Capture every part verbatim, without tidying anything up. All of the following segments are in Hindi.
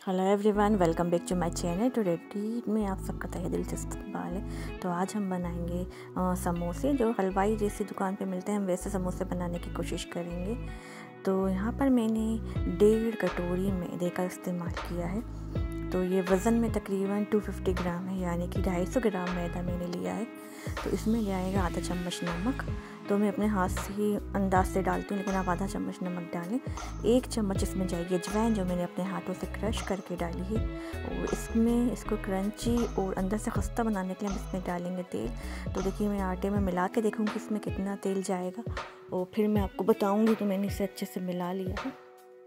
Hello everyone, welcome back to my channel. Today में आप सबका तहे दिल से इस्तकबाल है। तो आज हम बनाएंगे आ, समोसे जो हलवाई जैसी दुकान पे मिलते हैं। हम वैसे समोसे बनाने की कोशिश करेंगे। तो यहाँ पर मैंने डेढ़ कटोरी मैदे का इस्तेमाल किया है। तो ये वज़न में तकरीबन दो सौ पचास ग्राम है, यानी कि ढाई सौ ग्राम मैदा मैंने लिया है। तो इसमें जाएगा आधा चम्मच नमक। तो मैं अपने हाथ से ही अंदाज से डालती हूँ, लेकिन आप आधा चम्मच नमक डालें। एक चम्मच इसमें जाएगी अजवाइन, जो मैंने अपने हाथों से क्रश करके डाली है। और इसमें इसको क्रंची और अंदर से खस्ता बनाने के लिए हम इसमें डालेंगे तेल। तो देखिए, मैं आटे में मिला के देखूँगी इसमें कितना तेल जाएगा और फिर मैं आपको बताऊँगी। तो मैंने इसे अच्छे से मिला लिया है।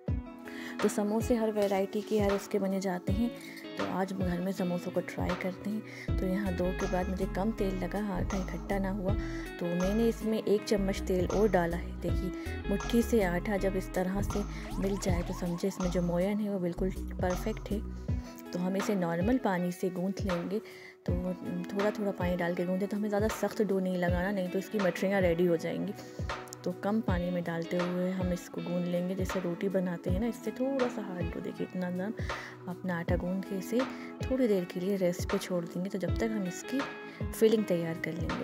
तो समोसे हर वैरायटी के हर उसके बने जाते हैं। तो आज घर में समोसों को ट्राई करते हैं। तो यहाँ दो के बाद मुझे कम तेल लगा, आटा इकट्ठा ना हुआ, तो मैंने इसमें एक चम्मच तेल और डाला है। देखिए, मुट्ठी से आटा जब इस तरह से मिल जाए तो समझे इसमें जो मोयन है वो बिल्कुल परफेक्ट है। तो हम इसे नॉर्मल पानी से गूँथ लेंगे। तो थोड़ा थोड़ा पानी डाल के गूँधे। तो हमें ज़्यादा सख्त डो नहीं लगाना, नहीं तो इसकी मठरियाँ रेडी हो जाएंगी। तो कम पानी में डालते हुए हम इसको गूँध लेंगे, जैसे रोटी बनाते हैं ना, इससे थोड़ा सा हार्ड डो। देखिए इतना नरम। अपना आटा गूँध के इसे थोड़ी देर के लिए रेस्ट पे छोड़ देंगे, तो जब तक हम इसकी फिलिंग तैयार कर लेंगे।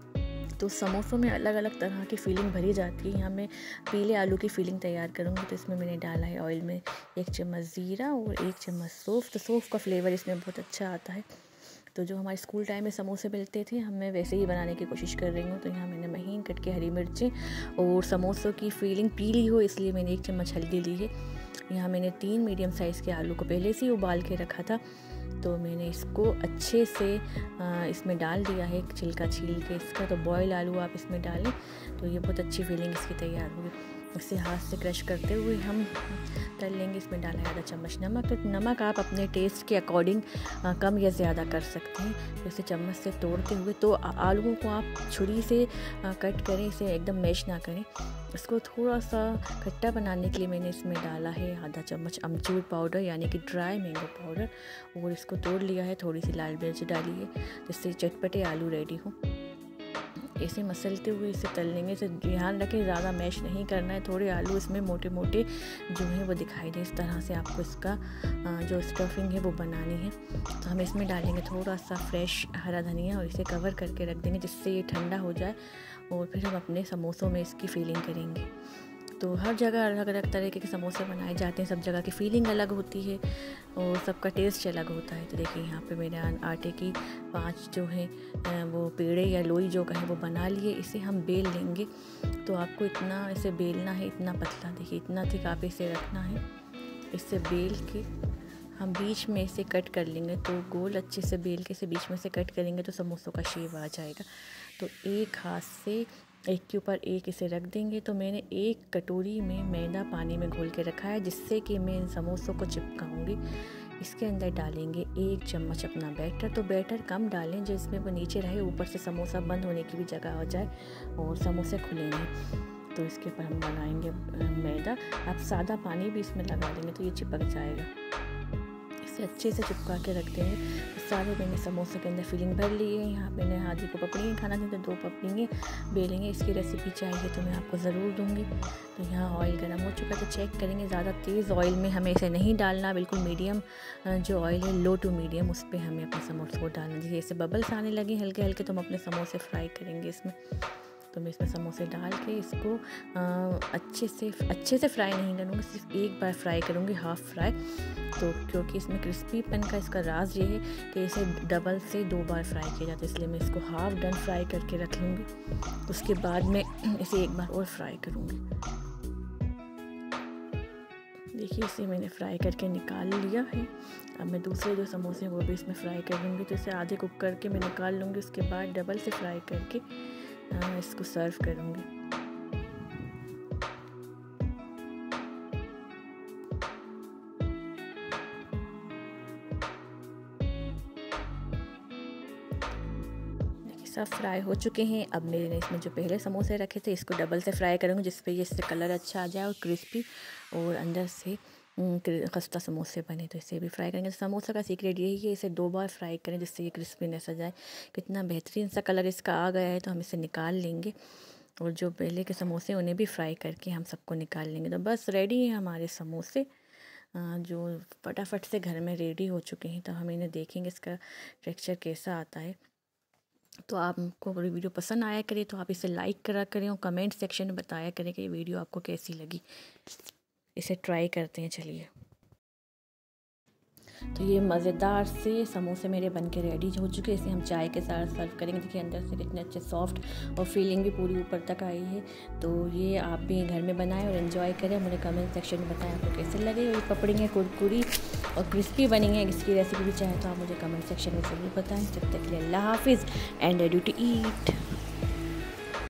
तो समोसों में अलग अलग तरह की फीलिंग भरी जाती है। यहाँ मैं पीले आलू की फीलिंग तैयार करूँगी। तो इसमें मैंने डाला है ऑयल में एक चम्मच ज़ीरा और एक चम्मच सौंफ। तो सौंफ का फ्लेवर इसमें बहुत अच्छा आता है। तो जो हमारे स्कूल टाइम में समोसे मिलते थे, हम मैं वैसे ही बनाने की कोशिश कर रही हूँ। तो यहाँ मैंने महीन कट के हरी मिर्चें और समोसों की फीलिंग पीली हो इसलिए मैंने एक चम्मच हल्दी ली है। यहाँ मैंने तीन मीडियम साइज़ के आलू को पहले से ही उबाल के रखा था। तो मैंने इसको अच्छे से इसमें डाल दिया है, छिलका छील के इसका। तो बॉयल आलू आप इसमें डालें तो ये बहुत अच्छी फीलिंग इसकी तैयार होगी। इसे हाथ से क्रश करते हुए हम तल लेंगे। इसमें डाला है आधा चम्मच नमक। तो नमक आप अपने टेस्ट के अकॉर्डिंग कम या ज़्यादा कर सकते हैं। तो इसे चम्मच से तोड़ते हुए, तो आलूओं को आप छुरी से आ, कट करें, इसे एकदम मैश ना करें। इसको थोड़ा सा खट्टा बनाने के लिए मैंने इसमें डाला है आधा चम्मच अमचूर पाउडर, यानी कि ड्राई मैंगो पाउडर, और इसको तोड़ लिया है। थोड़ी सी लाल मिर्च डाली है जिससे चटपटे आलू रेडी हो। ऐसे मसलते हुए इसे तल लेंगे। इसे ध्यान रखें ज़्यादा मैश नहीं करना है। थोड़े आलू इसमें मोटे मोटे जो हैं वो दिखाई दे, इस तरह से आपको इसका जो स्टफिंग है वो बनानी है। तो हम इसमें डालेंगे थोड़ा सा फ्रेश हरा धनिया और इसे कवर करके रख देंगे, जिससे ये ठंडा हो जाए। और फिर हम अपने समोसों में इसकी फीलिंग करेंगे। तो हर जगह अलग अलग तरीके के समोसे बनाए जाते हैं। सब जगह की फीलिंग अलग होती है और सबका टेस्ट अलग होता है। तो देखिए, यहाँ पे मेरे आटे की पांच जो है वो पेड़े या लोई जो कहें वो बना लिए। इसे हम बेल लेंगे। तो आपको इतना इसे बेलना है, इतना पतला, देखिए इतना थिक आप इसे रखना है। इसे बेल के हम बीच में इसे कट कर लेंगे। तो गोल अच्छे से बेल के इसे बीच में से कट करेंगे तो समोसों का शेप आ जाएगा। तो एक हाथ से एक के ऊपर एक इसे रख देंगे। तो मैंने एक कटोरी में मैदा पानी में घोल के रखा है, जिससे कि मैं इन समोसों को चिपकाऊंगी। इसके अंदर डालेंगे एक चम्मच अपना बैटर। तो बैटर कम डालें, जिसमें वो नीचे रहे, ऊपर से समोसा बंद होने की भी जगह हो जाए और समोसे खुलेंगे। तो इसके ऊपर हम बनाएंगे मैदा। आप सादा पानी भी इसमें लगा देंगे तो ये चिपक जाएगा। इसे अच्छे से चिपका के रख देंगे। तो सारे मैंने समोसे के अंदर फिलिंग भर ली है। यहाँ मैंने हाजी को पपड़ी खाना थी तो दो पपड़ी बेलेंगे। इसकी रेसिपी चाहिए तो मैं आपको ज़रूर दूँगी। तो यहाँ ऑयल गर्म हो चुका है, तो चेक करेंगे। ज़्यादा तेज़ ऑयल में हमें इसे नहीं डालना, बिल्कुल मीडियम जो ऑयल है, लो टू मीडियम, उस पर हमें अपने समोसे को डालना। जैसे ऐसे बबल्स आने लगे हल्के हल्के, तो हम अपने समोसे फ्राई करेंगे इसमें। तो मैं इसमें समोसे डाल के इसको आ, अच्छे से अच्छे से फ्राई नहीं करूँगी, सिर्फ एक बार फ्राई करूँगी, हाफ़ फ्राई। तो क्योंकि इसमें क्रिस्पीपन का इसका राज ये है कि इसे डबल से दो बार फ्राई किया जाता है, इसलिए मैं इसको हाफ़ डन फ्राई करके रख लूँगी। उसके बाद मैं इसे एक बार और फ्राई करूँगी। देखिए, इसे मैंने फ्राई करके निकाल लिया है। अब मैं दूसरे जो समोसे हैं वो भी इसमें फ्राई कर लूँगी। तो इसे आधे कुक करके मैं निकाल लूँगी। उसके बाद डबल से फ्राई करके इसको सर्व करूँगी। सब फ्राई हो चुके हैं। अब मैंने इसमें जो पहले समोसे रखे थे इसको डबल से फ्राई करूँगी, जिस पे ये इससे कलर अच्छा आ जाए और क्रिस्पी और अंदर से खस्ता समोसे बने। तो इसे भी फ्राई करेंगे। समोसा का सीक्रेट यही है, इसे दो बार फ्राई करें जिससे ये क्रिस्पीनेस आ जाए। कितना बेहतरीन सा कलर इसका आ गया है। तो हम इसे निकाल लेंगे और जो पहले के समोसे उन्हें भी फ्राई करके हम सबको निकाल लेंगे। तो बस रेडी है हमारे समोसे। जो फटाफट से घर में रेडी हो चुके हैं। तो हम इन्हें देखेंगे इसका टेक्सचर कैसा आता है। तो आपको अगर वीडियो पसंद आया करे तो आप इसे लाइक करा करें और कमेंट सेक्शन में बताया करें कि ये वीडियो आपको कैसी लगी। इसे ट्राई करते हैं, चलिए। तो ये मज़ेदार से समोसे मेरे बन के रेडी हो चुके हैं। इसे हम चाय के साथ सर्व करेंगे। देखिए अंदर से कितने अच्छे सॉफ्ट और फीलिंग भी पूरी ऊपर तक आई है। तो ये आप भी घर में बनाएं और एंजॉय करें। मुझे कमेंट सेक्शन में बताएं आपको कैसे लगे। ये पपड़ी हैं कुरकुरी और क्रिस्पी बनी है। इसकी रेसिपी भी चाहें तो आप मुझे कमेंट सेक्शन में ज़रूर बताएं। तब तक के लिए अल्लाह हाफिज़ एंड रेडी टू ईट।